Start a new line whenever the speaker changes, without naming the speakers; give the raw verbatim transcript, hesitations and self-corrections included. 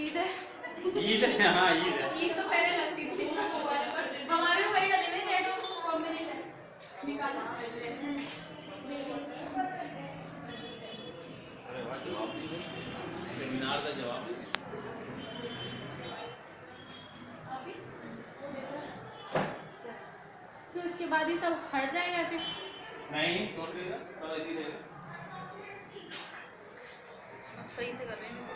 ईद है।
ईद है, हाँ ईद है।
ईद तो पहले लगती थी हमारे पर, हमारे में वही डाले हुए रेड और कॉम्बिनेशन निकाला।
अरे वाह, जवाब नहीं दे, सेमिनार का जवाब।
तो इसके बाद ही सब हट जाएगा ऐसे?
नहीं, छोड़ देगा, सब ऐसे ही रहेगा।
सही से कर रहे हैं।